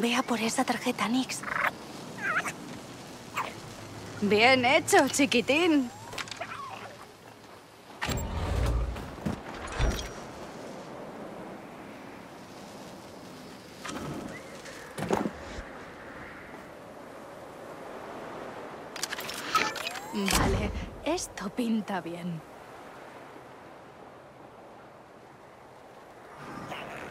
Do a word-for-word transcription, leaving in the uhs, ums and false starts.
Ve a por esa tarjeta, Nix. Bien hecho, chiquitín. Vale, esto pinta bien.